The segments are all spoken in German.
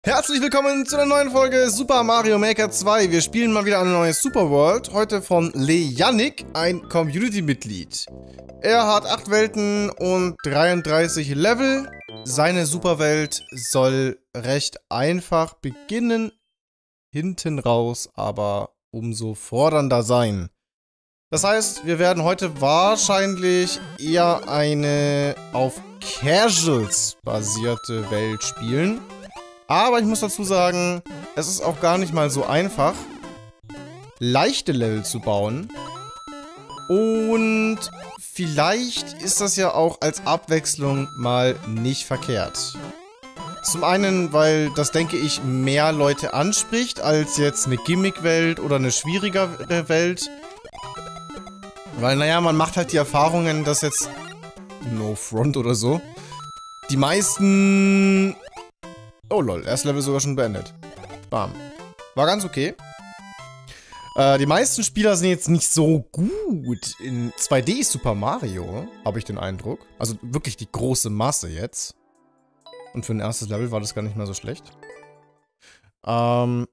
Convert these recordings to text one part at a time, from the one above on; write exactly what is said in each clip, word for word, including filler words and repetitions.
Herzlich willkommen zu einer neuen Folge Super Mario Maker zwei. Wir spielen mal wieder eine neue Super World. Heute von Lejannik, ein Community-Mitglied. Er hat acht Welten und dreiunddreißig Level. Seine Superwelt soll recht einfach beginnen, hinten raus aber umso fordernder sein. Das heißt, wir werden heute wahrscheinlich eher eine auf Casuals basierte Welt spielen. Aber ich muss dazu sagen, es ist auch gar nicht mal so einfach, leichte Level zu bauen. Und vielleicht ist das ja auch als Abwechslung mal nicht verkehrt. Zum einen, weil das, denke ich, mehr Leute anspricht, als jetzt eine Gimmick-Welt oder eine schwierigere Welt. Weil, naja, man macht halt die Erfahrungen, dass jetzt, no front oder so, die meisten... Oh lol, erstes Level sogar schon beendet. Bam. War ganz okay. Äh, die meisten Spieler sind jetzt nicht so gut in zwei D Super Mario, habe ich den Eindruck. Also wirklich die große Masse jetzt. Und für ein erstes Level war das gar nicht mehr so schlecht. Ähm...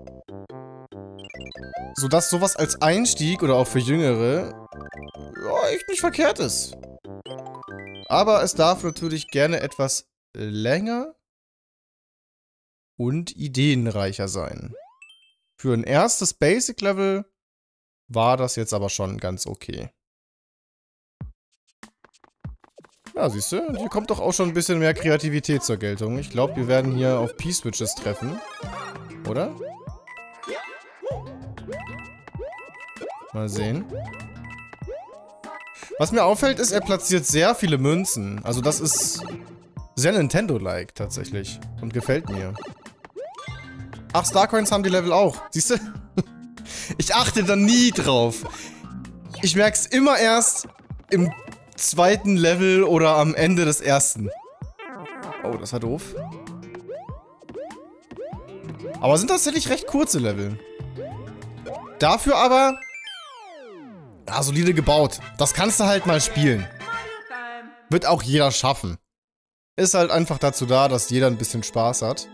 Sodass sowas als Einstieg oder auch für Jüngere ja, echt nicht verkehrt ist. Aber es darf natürlich gerne etwas länger und ideenreicher sein. Für ein erstes Basic-Level war das jetzt aber schon ganz okay. Ja, siehst du, hier kommt doch auch schon ein bisschen mehr Kreativität zur Geltung. Ich glaube, wir werden hier auf P-Switches treffen. Oder? Mal sehen. Was mir auffällt, ist, er platziert sehr viele Münzen. Also das ist sehr Nintendo-like tatsächlich. Und gefällt mir. Ach, Starcoins haben die Level auch. Siehst du? Ich achte da nie drauf. Ich merk's immer erst im zweiten Level oder am Ende des ersten. Oh, das war doof. Aber sind tatsächlich recht kurze Level. Dafür aber... Ja, solide gebaut. Das kannst du halt mal spielen. Wird auch jeder schaffen. Ist halt einfach dazu da, dass jeder ein bisschen Spaß hat.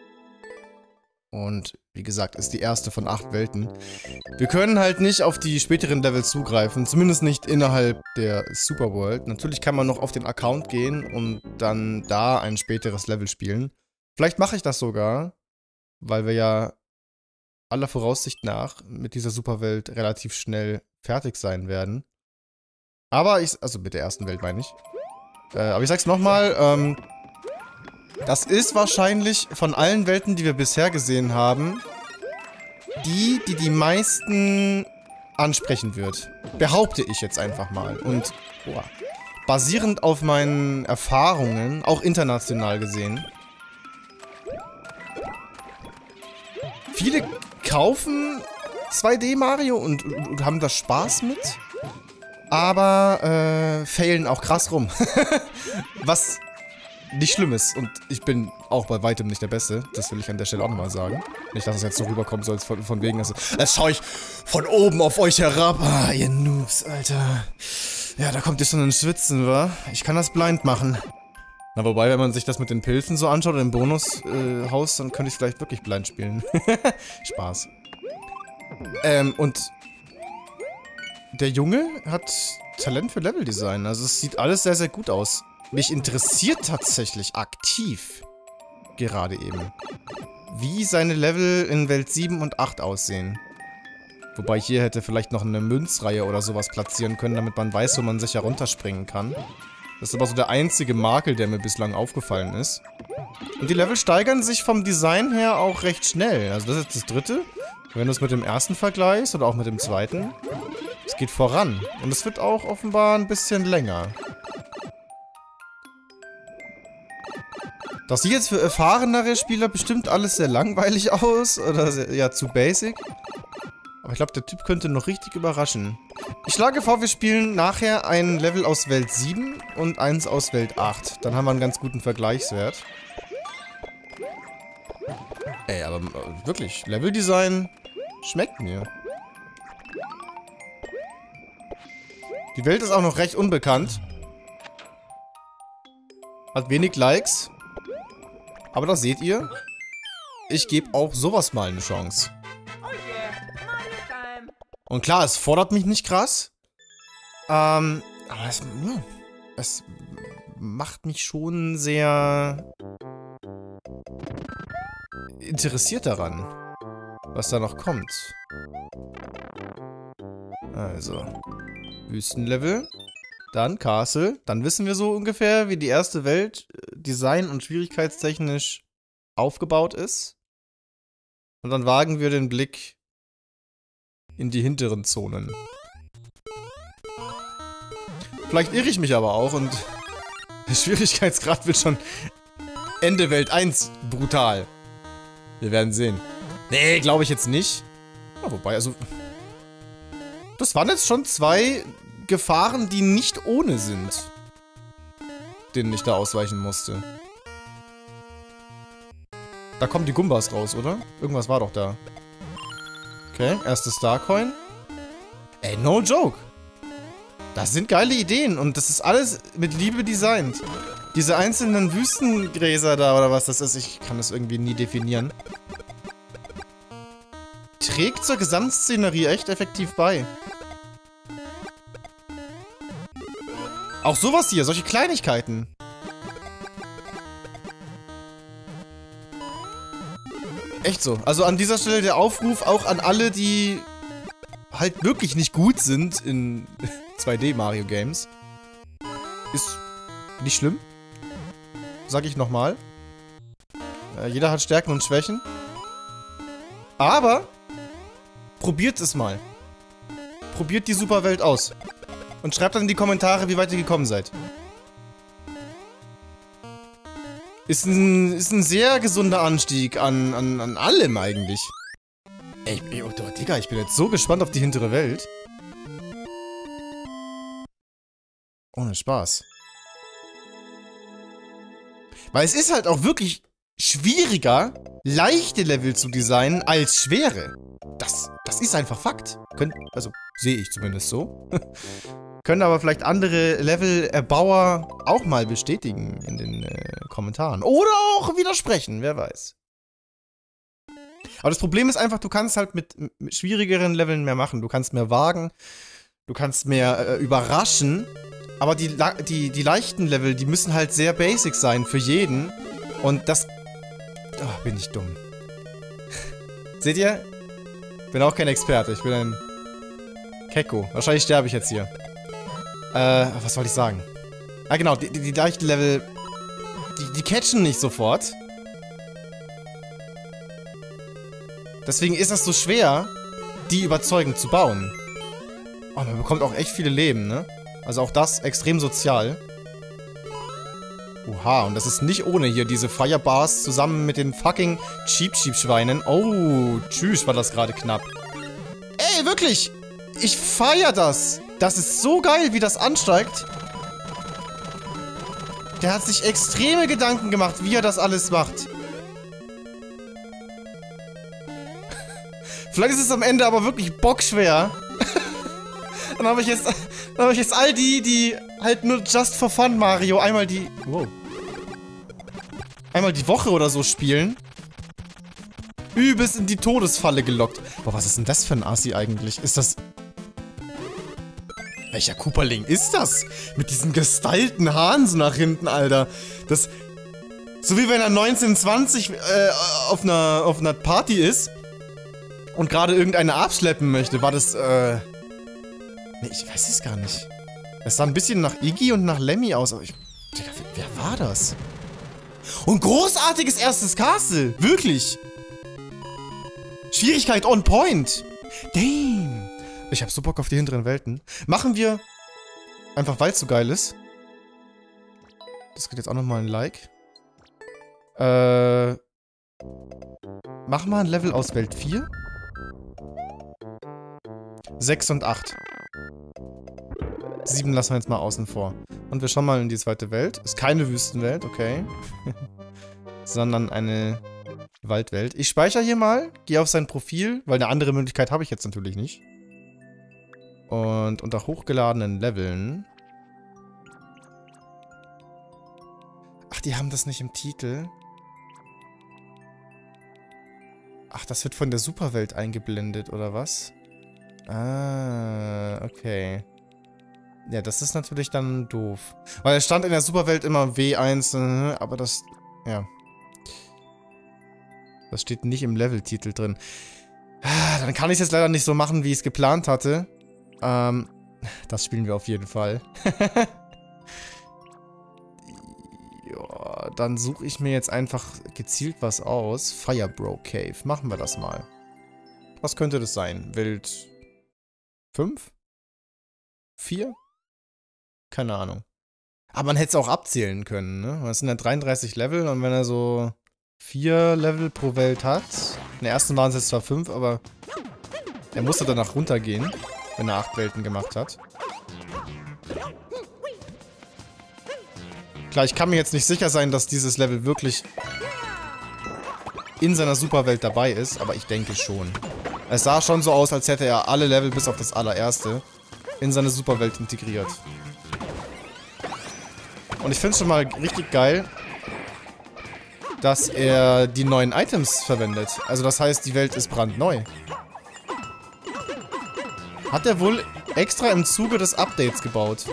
Und wie gesagt, ist die erste von acht Welten. Wir können halt nicht auf die späteren Level zugreifen, zumindest nicht innerhalb der Super World. Natürlich kann man noch auf den Account gehen und dann da ein späteres Level spielen. Vielleicht mache ich das sogar, weil wir ja aller Voraussicht nach mit dieser Superwelt relativ schnell fertig sein werden. Aber ich, also mit der ersten Welt meine ich. Äh, aber ich sag's nochmal, ähm, das ist wahrscheinlich von allen Welten, die wir bisher gesehen haben, die, die die meisten ansprechen wird. Behaupte ich jetzt einfach mal. Und boah, basierend auf meinen Erfahrungen, auch international gesehen, viele kaufen zwei D Mario und, und, und haben da Spaß mit, aber äh, failen auch krass rum. Was nicht schlimm ist. Und ich bin auch bei weitem nicht der Beste. Das will ich an der Stelle auch nochmal sagen. Nicht, dass es jetzt so rüberkommen soll, von, von wegen, also, jetzt schaue ich von oben auf euch herab. Ah, ihr Noobs, Alter. Ja, da kommt ihr schon ins Schwitzen, wa? Ich kann das blind machen. Na, wobei, wenn man sich das mit den Pilzen so anschaut, im Bonushaus, äh, dann könnte ich vielleicht wirklich blind spielen. Spaß. Ähm, und der Junge hat Talent für Leveldesign. Also es sieht alles sehr, sehr gut aus. Mich interessiert tatsächlich aktiv, gerade eben, wie seine Level in Welt sieben und acht aussehen. Wobei hier hätte vielleicht noch eine Münzreihe oder sowas platzieren können, damit man weiß, wo man sicher runterspringen kann. Das ist aber so der einzige Makel, der mir bislang aufgefallen ist. Und die Level steigern sich vom Design her auch recht schnell. Also das ist jetzt das dritte. Wenn du es mit dem ersten vergleichst oder auch mit dem zweiten, es geht voran. Und es wird auch offenbar ein bisschen länger. Das sieht jetzt für erfahrenere Spieler bestimmt alles sehr langweilig aus oder sehr, ja, zu basic. Aber ich glaube, der Typ könnte noch richtig überraschen. Ich schlage vor, wir spielen nachher ein Level aus Welt sieben und eins aus Welt acht. Dann haben wir einen ganz guten Vergleichswert. Ey, aber äh, wirklich, Leveldesign schmeckt mir. Die Welt ist auch noch recht unbekannt. Hat wenig Likes. Aber das seht ihr. ich gebe auch sowas mal eine Chance. Und klar, es fordert mich nicht krass. Ähm, aber es, ja, es macht mich schon sehr interessiert daran, was da noch kommt. Also, Wüstenlevel, dann Castle, dann wissen wir so ungefähr, wie die erste Welt design- und schwierigkeitstechnisch aufgebaut ist. Und dann wagen wir den Blick in die hinteren Zonen. Vielleicht irre ich mich aber auch und der Schwierigkeitsgrad wird schon Ende Welt eins brutal. Wir werden sehen. Nee, glaube ich jetzt nicht. Ja, wobei, also... Das waren jetzt schon zwei Gefahren, die nicht ohne sind. Denen ich da ausweichen musste. Da kommen die Gumbas raus, oder? Irgendwas war doch da. Okay, erste Starcoin. Ey, no joke. Das sind geile Ideen und das ist alles mit Liebe designt. Diese einzelnen Wüstengräser da oder was das ist, ich kann das irgendwie nie definieren. Trägt zur Gesamtszenerie echt effektiv bei. Auch sowas hier, solche Kleinigkeiten. Echt so. Also an dieser Stelle der Aufruf auch an alle, die halt wirklich nicht gut sind in zwei D Mario Games. Ist nicht schlimm. Sag ich nochmal. Äh, jeder hat Stärken und Schwächen. Aber probiert es mal. Probiert die Superwelt aus. Und schreibt dann in die Kommentare, wie weit ihr gekommen seid. Ist ein, ist ein sehr gesunder Anstieg an, an, an allem eigentlich. Ey, ey oh, Digga, ich bin jetzt so gespannt auf die hintere Welt. Ohne Spaß. Weil es ist halt auch wirklich schwieriger, leichte Level zu designen, als schwere. Das, das ist einfach Fakt. Könnt, also, sehe ich zumindest so. Können aber vielleicht andere Level-Erbauer auch mal bestätigen in den äh, Kommentaren. Oder auch widersprechen, wer weiß. Aber das Problem ist einfach, du kannst halt mit, mit schwierigeren Leveln mehr machen. Du kannst mehr wagen, du kannst mehr äh, überraschen. Aber die, die, die leichten Level, die müssen halt sehr basic sein für jeden. Und das... Oh, bin ich dumm. Seht ihr? Bin auch kein Experte, ich bin ein Kecko. Wahrscheinlich sterbe ich jetzt hier. Äh, was wollte ich sagen? Ah, genau, die, die, die leichten Level, die, die catchen nicht sofort. Deswegen ist es so schwer, die überzeugend zu bauen. Oh, man bekommt auch echt viele Leben, ne? Also auch das extrem sozial. Oha, und das ist nicht ohne hier diese Firebars zusammen mit den fucking Cheap-Cheap-Schweinen. Oh, tschüss, war das gerade knapp. Ey, wirklich! Ich feier das! Das ist so geil, wie das ansteigt. Der hat sich extreme Gedanken gemacht, wie er das alles macht. Vielleicht ist es am Ende aber wirklich bockschwer. Dann habe ich jetzt, dann habe ich jetzt all die, die halt nur just for fun Mario einmal die, wow, einmal die Woche oder so spielen. Übelst in die Todesfalle gelockt. Boah, was ist denn das für ein Assi eigentlich? Ist das... Welcher Koopaling ist das? Mit diesen gestylten Haaren so nach hinten, Alter. Das... So wie wenn er neunzehn zwanzig äh, auf einer, auf einer Party ist und gerade irgendeine abschleppen möchte. War das, äh... Nee, ich weiß es gar nicht. Es sah ein bisschen nach Iggy und nach Lemmy aus, aber ich... Digga, wer war das? Und großartiges erstes Castle! Wirklich! Schwierigkeit on point! Damn! Ich hab so Bock auf die hinteren Welten. Machen wir... Einfach weil es so geil ist. Das kriegt jetzt auch nochmal ein Like. Äh... Mach mal ein Level aus Welt vier. sechs und acht. sieben lassen wir jetzt mal außen vor. Und wir schauen mal in die zweite Welt. Ist keine Wüstenwelt, okay. Sondern eine Waldwelt. Ich speichere hier mal, gehe auf sein Profil, weil eine andere Möglichkeit habe ich jetzt natürlich nicht. Und unter hochgeladenen Leveln. Ach, die haben das nicht im Titel. Ach, das wird von der Superwelt eingeblendet, oder was? Ah, okay. Ja, das ist natürlich dann doof. Weil es stand in der Superwelt immer W eins, aber das... Ja. Das steht nicht im Leveltitel drin. Dann kann ich es jetzt leider nicht so machen, wie ich es geplant hatte. Ähm, das spielen wir auf jeden Fall. Ja, dann suche ich mir jetzt einfach gezielt was aus. Firebro Cave. Machen wir das mal. Was könnte das sein? Welt fünf? vier? Keine Ahnung. Aber man hätte es auch abzählen können, ne? Das sind ja dreiunddreißig Level und wenn er so vier Level pro Welt hat. In der ersten waren es jetzt zwar fünf, aber er musste danach runtergehen, wenn er acht Welten gemacht hat. Klar, ich kann mir jetzt nicht sicher sein, dass dieses Level wirklich in seiner Superwelt dabei ist, aber ich denke schon. Es sah schon so aus, als hätte er alle Level bis auf das allererste in seine Superwelt integriert. Und ich finde es schon mal richtig geil, dass er die neuen Items verwendet. Also das heißt, die Welt ist brandneu. Hat er wohl extra im Zuge des Updates gebaut.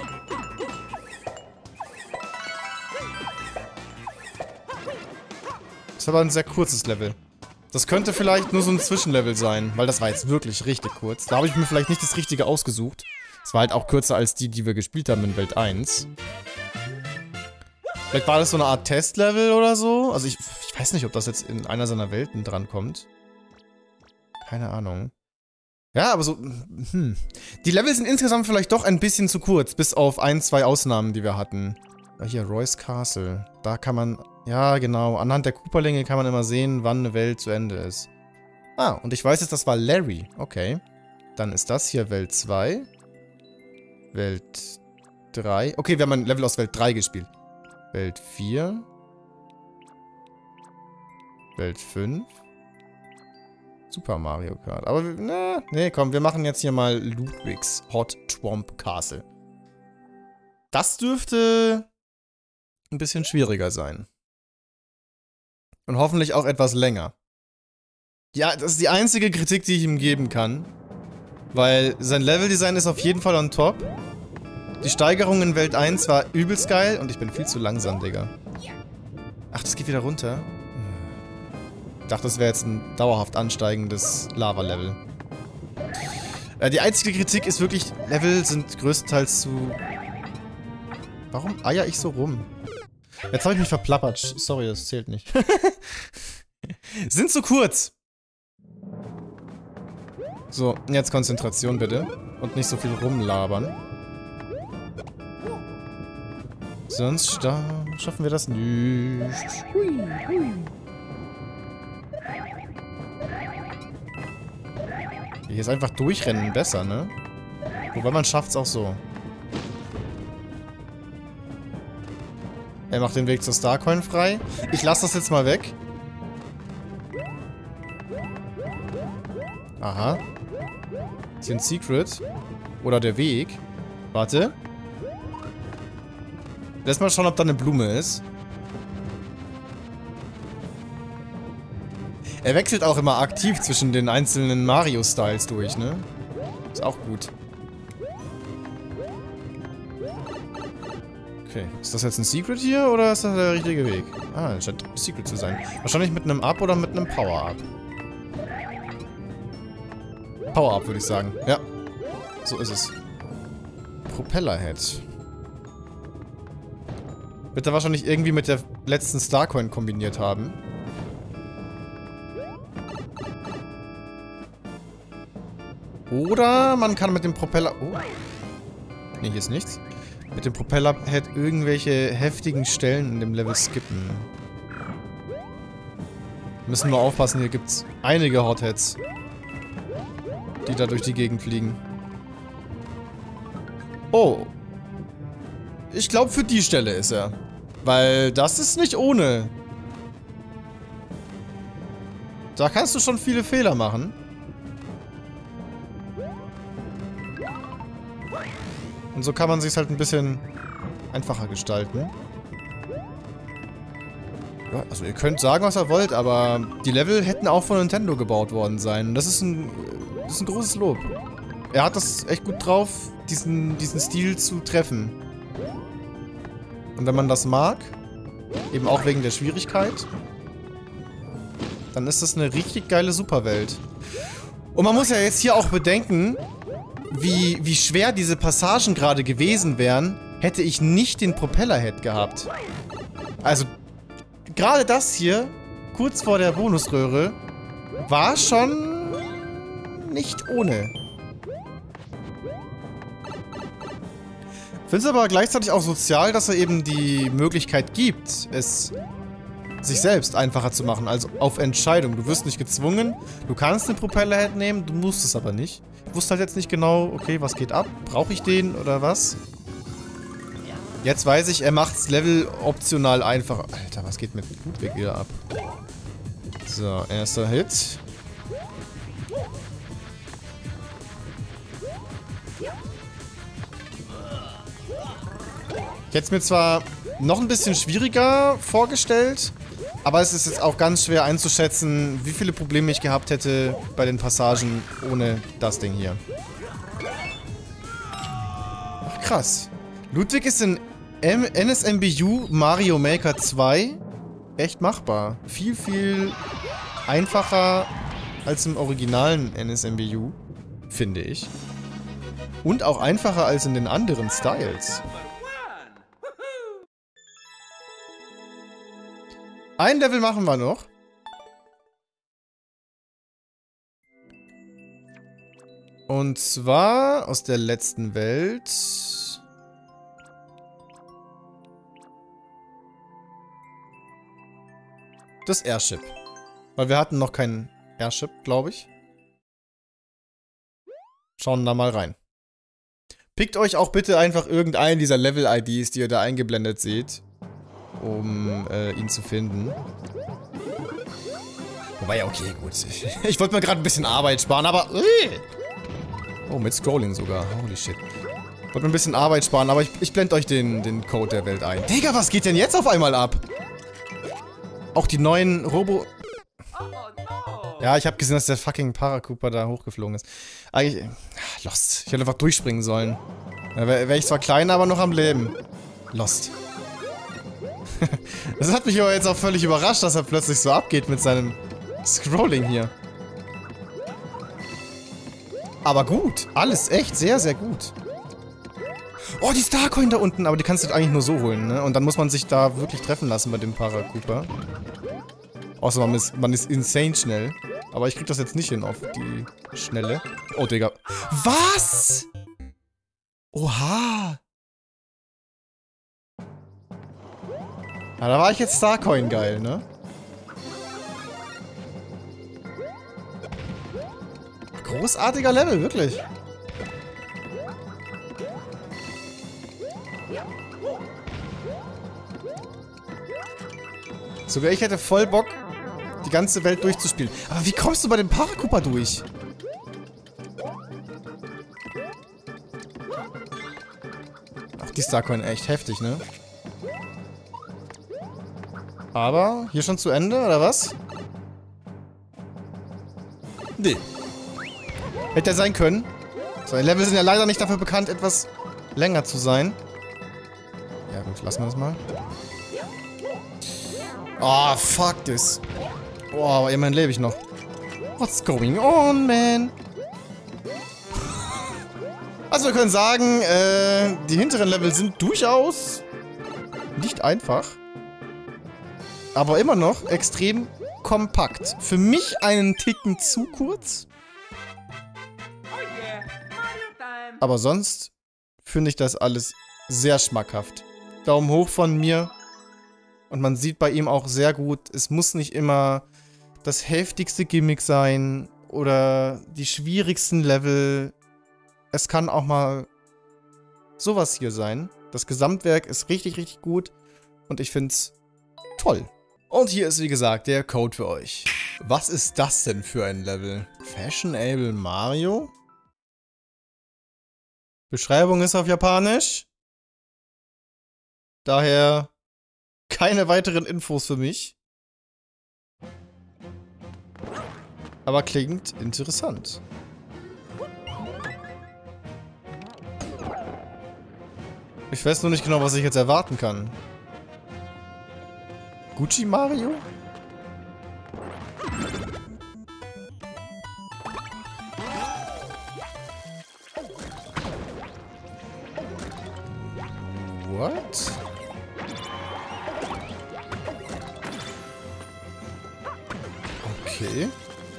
Ist aber ein sehr kurzes Level. Das könnte vielleicht nur so ein Zwischenlevel sein, weil das war jetzt wirklich richtig kurz. Da habe ich mir vielleicht nicht das Richtige ausgesucht. Es war halt auch kürzer als die, die wir gespielt haben in Welt eins. Vielleicht war das so eine Art Testlevel oder so. Also ich, ich weiß nicht, ob das jetzt in einer seiner Welten drankommt. Keine Ahnung. Ja, aber so, hm. Die Level sind insgesamt vielleicht doch ein bisschen zu kurz, bis auf ein, zwei Ausnahmen, die wir hatten. Ja, hier, Roy's Castle. Da kann man, ja genau, anhand der Cooperlinge kann man immer sehen, wann eine Welt zu Ende ist. Ah, und ich weiß jetzt, das war Larry. Okay. Dann ist das hier Welt zwei. Welt drei. Okay, wir haben ein Level aus Welt drei gespielt. Welt vier. Welt fünf. Super Mario Kart. Aber, ne, nee, komm, wir machen jetzt hier mal Ludwig's Hot Swamp Castle. Das dürfte ein bisschen schwieriger sein. Und hoffentlich auch etwas länger. Ja, das ist die einzige Kritik, die ich ihm geben kann. Weil sein Leveldesign ist auf jeden Fall on top. Die Steigerung in Welt eins war übelst geil und ich bin viel zu langsam, Digga. Ach, das geht wieder runter? Ich dachte, das wäre jetzt ein dauerhaft ansteigendes Lava-Level. Äh, die einzige Kritik ist wirklich, Level sind größtenteils zu... Warum eier ich so rum? Jetzt habe ich mich verplappert. Sorry, das zählt nicht. Sind zu kurz. So, jetzt Konzentration bitte. Und nicht so viel rumlabern. Sonst schaffen wir das nicht. Hier ist einfach durchrennen besser, ne? Wobei man schafft's auch so. Er macht den Weg zur Starcoin frei. Ich lasse das jetzt mal weg. Aha. Ist hier ein Secret? Oder der Weg? Warte. Lass mal schauen, ob da eine Blume ist. Er wechselt auch immer aktiv zwischen den einzelnen Mario-Styles durch, ne? Ist auch gut. Okay, ist das jetzt ein Secret hier oder ist das der richtige Weg? Ah, das scheint ein Secret zu sein. Wahrscheinlich mit einem Up oder mit einem Power-Up. Power-Up, würde ich sagen. Ja, so ist es. Propellerhead. Wird er wahrscheinlich irgendwie mit der letzten Starcoin kombiniert haben. Oder man kann mit dem Propeller... Oh. Ne, hier ist nichts. Mit dem Propellerhead irgendwelche heftigen Stellen in dem Level skippen. Müssen nur aufpassen, hier gibt's einige Hotheads, die da durch die Gegend fliegen. Oh. Ich glaube, für die Stelle ist er. Weil das ist nicht ohne. Da kannst du schon viele Fehler machen. Und so kann man sich halt ein bisschen einfacher gestalten. Ja, also ihr könnt sagen, was ihr wollt, aber die Level hätten auch von Nintendo gebaut worden sein. Das ist ein, das ist ein großes Lob. Er hat das echt gut drauf, diesen, diesen Stil zu treffen. Und wenn man das mag, eben auch wegen der Schwierigkeit, dann ist das eine richtig geile Superwelt. Und man muss ja jetzt hier auch bedenken, wie, wie schwer diese Passagen gerade gewesen wären, hätte ich nicht den Propellerhead gehabt. Also, gerade das hier, kurz vor der Bonusröhre, war schon nicht ohne. Ich finde es aber gleichzeitig auch sozial, dass er eben die Möglichkeit gibt, es sich selbst einfacher zu machen, also auf Entscheidung. Du wirst nicht gezwungen, du kannst den Propellerhead nehmen, du musst es aber nicht. Ich wusste halt jetzt nicht genau, okay, was geht ab? Brauche ich den oder was? Jetzt weiß ich, er macht's Level optional einfacher. Alter, was geht mit Ludwig wieder ab? So, erster Hit. Ich hätte es mir zwar noch ein bisschen schwieriger vorgestellt, aber es ist jetzt auch ganz schwer einzuschätzen, wie viele Probleme ich gehabt hätte bei den Passagen ohne das Ding hier. Ach, krass. Ludwig ist in N S M B U Mario Maker zwei echt machbar. Viel, viel einfacher als im originalen N S M B U, finde ich. Und auch einfacher als in den anderen Styles. Ein Level machen wir noch. Und zwar aus der letzten Welt. Das Airship. Weil wir hatten noch kein Airship, glaube ich. Schauen da mal rein. Pickt euch auch bitte einfach irgendeinen dieser Level-I Ds, die ihr da eingeblendet seht, um äh, ihn zu finden. Wobei, ja, okay, gut. Ich, ich wollte mir gerade ein bisschen Arbeit sparen, aber... Äh. Oh, mit Scrolling sogar. Holy shit. Ich wollte mir ein bisschen Arbeit sparen, aber ich, ich blende euch den, den Code der Welt ein. Digga, was geht denn jetzt auf einmal ab? Auch die neuen Robo... Ja, ich habe gesehen, dass der fucking Paracooper da hochgeflogen ist. Eigentlich... Lost. Ich hätte einfach durchspringen sollen. Da wäre wär ich zwar klein, aber noch am Leben. Lost. Das hat mich aber jetzt auch völlig überrascht, dass er plötzlich so abgeht mit seinem Scrolling hier. Aber gut. Alles echt sehr, sehr gut. Oh, die Starcoin da unten. Aber die kannst du eigentlich nur so holen, ne? Und dann muss man sich da wirklich treffen lassen bei dem Paracooper. Außer man ist, man ist insane schnell. Aber ich krieg das jetzt nicht hin auf die Schnelle. Oh, Digga. Was? Oha. Ja, da war ich jetzt Starcoin geil, ne? Großartiger Level, wirklich. Sogar ich hätte voll Bock, die ganze Welt durchzuspielen. Aber wie kommst du bei dem Paracooper durch? Ach, die Starcoin echt heftig, ne? Aber, hier schon zu Ende, oder was? Nee. Hätte er sein können. So, die Level sind ja leider nicht dafür bekannt, etwas länger zu sein. Ja gut, lassen wir das mal. Oh, fuck this. Oh, aber immerhin lebe ich noch. What's going on, man? Also wir können sagen, äh, die hinteren Level sind durchaus nicht einfach. Aber immer noch extrem kompakt. Für mich einen Ticken zu kurz. Aber sonst finde ich das alles sehr schmackhaft. Daumen hoch von mir. Und man sieht bei ihm auch sehr gut, es muss nicht immer das heftigste Gimmick sein oder die schwierigsten Level. Es kann auch mal sowas hier sein. Das Gesamtwerk ist richtig, richtig gut und ich finde es toll. Und hier ist wie gesagt der Code für euch. Was ist das denn für ein Level? Fashionable Mario? Beschreibung ist auf Japanisch. Daher keine weiteren Infos für mich. Aber klingt interessant. Ich weiß nur nicht genau, was ich jetzt erwarten kann. Gucci Mario? What? Okay.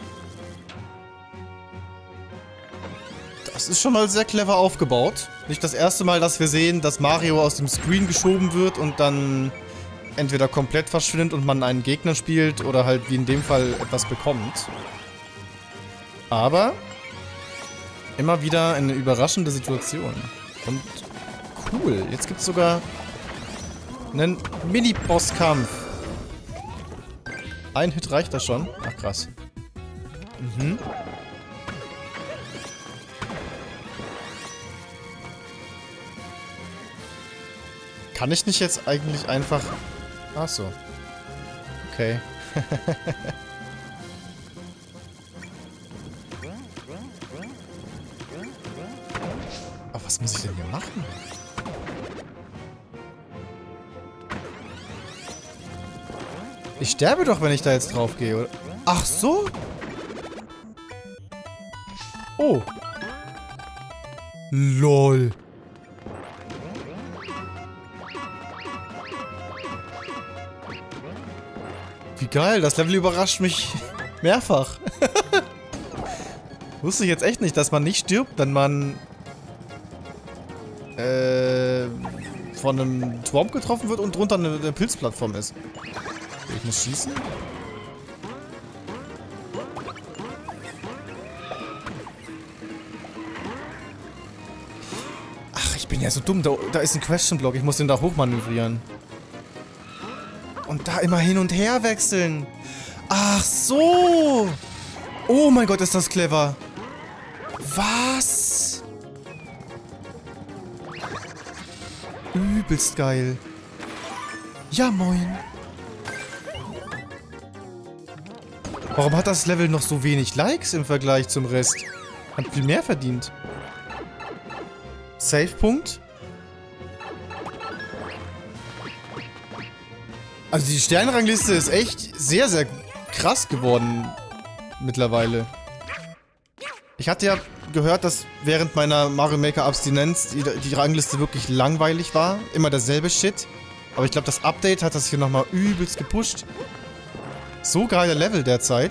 Das ist schon mal sehr clever aufgebaut. Nicht das erste Mal, dass wir sehen, dass Mario aus dem Screen geschoben wird und dann entweder komplett verschwindet und man einen Gegner spielt oder halt wie in dem Fall etwas bekommt. Aber immer wieder eine überraschende Situation. Und cool, jetzt gibt es sogar einen Mini-Boss-Kampf. Ein Hit reicht das schon? Ach krass. Mhm. Kann ich nicht jetzt eigentlich einfach... Ach so. Okay. Aber was muss ich denn hier machen? Ich sterbe doch, wenn ich da jetzt drauf gehe, oder? Ach so? Oh. Lol. Wie geil, das Level überrascht mich mehrfach. Wusste ich jetzt echt nicht, dass man nicht stirbt, wenn man äh, von einem Swamp getroffen wird und drunter eine, eine Pilzplattform ist. Ich muss schießen. Ach, ich bin ja so dumm. Da, da ist ein Question Block. Ich muss den da hochmanövrieren. Und da immer hin und her wechseln. Ach so. Oh mein Gott, ist das clever. Was? Übelst geil. Ja, moin. Warum hat das Level noch so wenig Likes im Vergleich zum Rest? Hat viel mehr verdient. Save-Punkt. Also die Sternrangliste ist echt sehr, sehr krass geworden mittlerweile. Ich hatte ja gehört, dass während meiner Mario Maker Abstinenz die, die Rangliste wirklich langweilig war. Immer derselbe Shit. Aber ich glaube, das Update hat das hier nochmal übelst gepusht. So geile Level derzeit.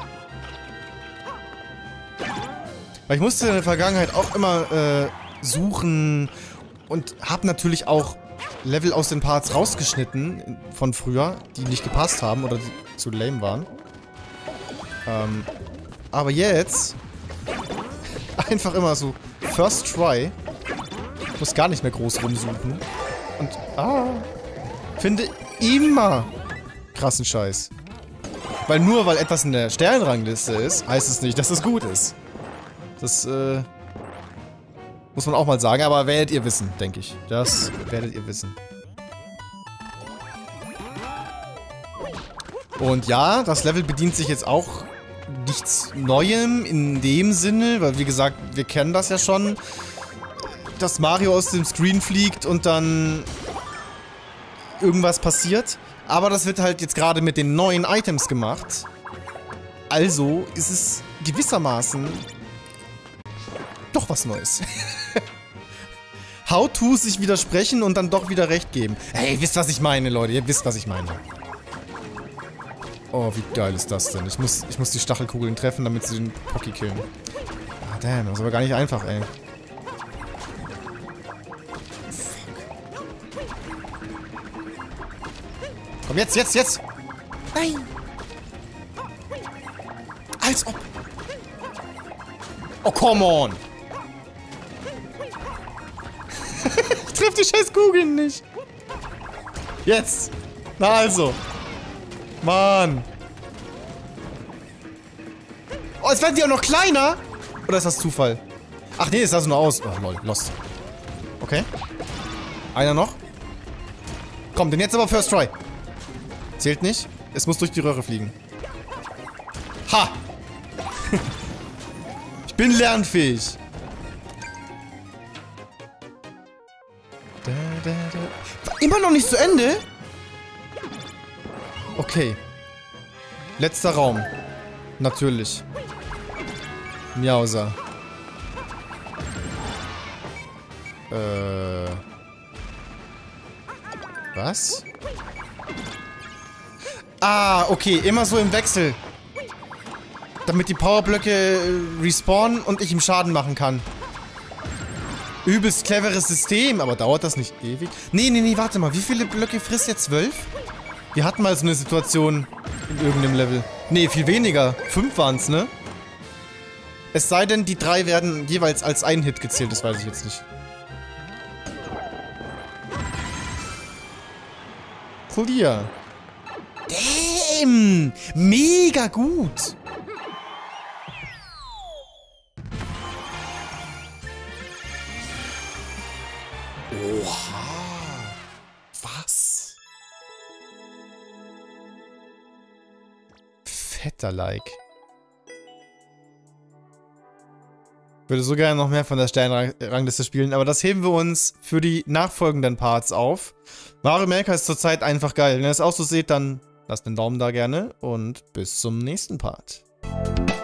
Weil ich musste in der Vergangenheit auch immer äh, suchen und habe natürlich auch Level aus den Parts rausgeschnitten von früher, die nicht gepasst haben oder die zu lame waren. Ähm, aber jetzt einfach immer so First Try. Ich muss gar nicht mehr groß rumsuchen. Und ah, finde immer krassen Scheiß. Weil nur weil etwas in der Sternrangliste ist, heißt es nicht, dass es gut ist. Das, äh, muss man auch mal sagen, aber werdet ihr wissen, denke ich. Das werdet ihr wissen. Und ja, das Level bedient sich jetzt auch nichts Neuem in dem Sinne, weil wie gesagt, wir kennen das ja schon, dass Mario aus dem Screen fliegt und dann irgendwas passiert. Aber das wird halt jetzt gerade mit den neuen Items gemacht. Also ist es gewissermaßen doch was Neues. How-to sich widersprechen und dann doch wieder recht geben. Hey, ihr wisst, was ich meine, Leute. Ihr wisst, was ich meine. Oh, wie geil ist das denn? Ich muss, ich muss die Stachelkugeln treffen, damit sie den Pocky killen. Ah, damn. Das ist aber gar nicht einfach, ey. Komm, jetzt, jetzt, jetzt! Nein! Als ob! Oh, come on! Ich triff die scheiß Kugeln nicht! Jetzt! Na also! Mann! Oh, jetzt werden die auch noch kleiner! Oder ist das Zufall? Ach nee, es sah so nur aus. Oh, lol, lost. Okay. Einer noch. Komm, den jetzt aber First Try. Zählt nicht. Es muss durch die Röhre fliegen. Ha! Ich bin lernfähig. Da, da, da. War immer noch nicht zu Ende? Okay. Letzter Raum. Natürlich. Miauser. Äh. Was? Ah, okay. Immer so im Wechsel. Damit die Powerblöcke respawnen und ich ihm Schaden machen kann. Übelst cleveres System, aber dauert das nicht ewig? Nee, nee, nee, warte mal. Wie viele Blöcke frisst jetzt? Zwölf? Wir hatten mal so eine Situation in irgendeinem Level. Nee, viel weniger. Fünf waren's, ne? Es sei denn, die drei werden jeweils als ein Hit gezählt. Das weiß ich jetzt nicht. Clear. Damn! Mega gut! Oha! Was? Fetter Like. Würde so gerne noch mehr von der Sternrangliste spielen, aber das heben wir uns für die nachfolgenden Parts auf. Mario Maker ist zurzeit einfach geil. Wenn ihr das auch so seht, dann lasst einen Daumen da gerne und bis zum nächsten Part.